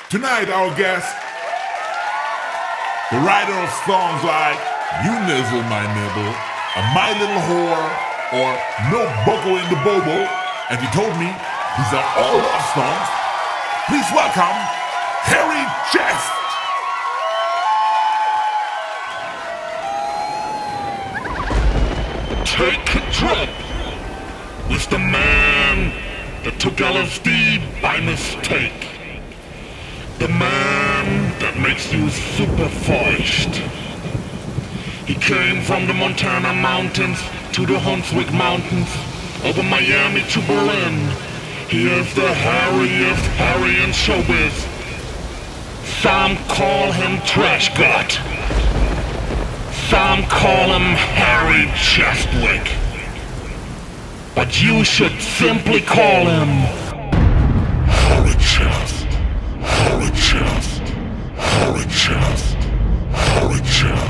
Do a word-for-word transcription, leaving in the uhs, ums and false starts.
Tonight, our guest, the writer of songs like You Nizzle My Nibble, A My Little Whore, or No Bogo in the Bobo, and he told me these are all love songs. Please welcome Harry Chest. Take a trip with the man that took L S D by mistake. The man that makes you super fudged. He came from the Montana mountains to the Hunswick mountains, over Miami to Berlin. He is the hairiest Harry in showbiz. Some call him Trash Gut. Some call him Harry Chestwick. But you should simply call him Harry Chest. Harry Chest. Harry Chest. Harry Chest.